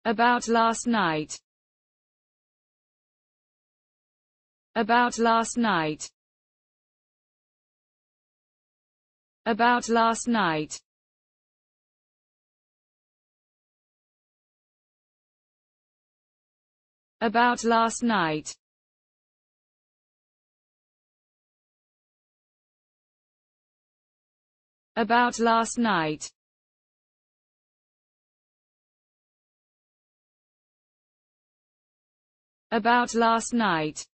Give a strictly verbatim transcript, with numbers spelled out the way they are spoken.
About last night. About last night. About last night. About last night. About last night. About last night.